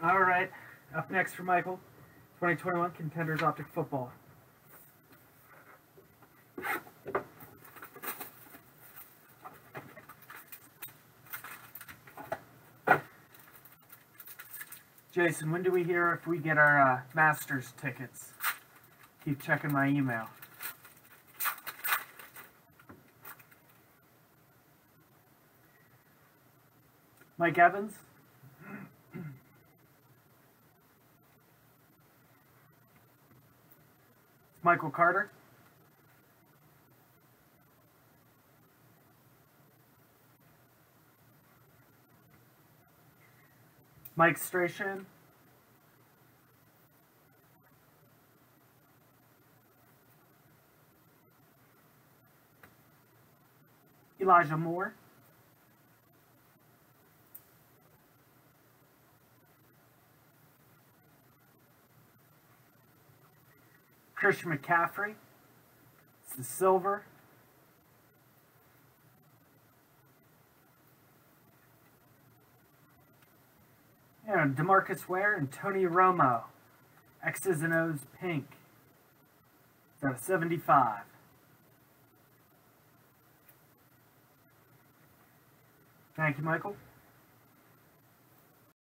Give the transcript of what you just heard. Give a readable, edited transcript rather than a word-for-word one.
All right, up next for Michael, 2021 Contenders Optic Football. Jason, when do we hear if we get our Masters tickets? Keep checking my email. Mike Evans. Michael Carter. Mike Strachan. Elijah Moore. Christian McCaffrey. It's the silver. And DeMarcus Ware and Tony Romo. X's and O's pink. It's out of 75. Thank you, Michael.